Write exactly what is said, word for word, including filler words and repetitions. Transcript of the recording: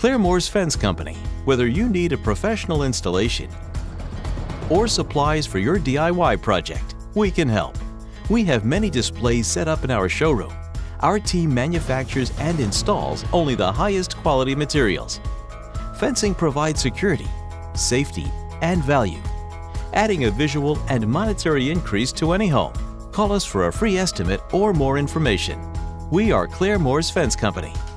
Claremore's Fence Company. Whether you need a professional installation or supplies for your D I Y project, we can help. We have many displays set up in our showroom. Our team manufactures and installs only the highest quality materials. Fencing provides security, safety, and value, adding a visual and monetary increase to any home. Call us for a free estimate or more information. We are Claremore's Fence Company.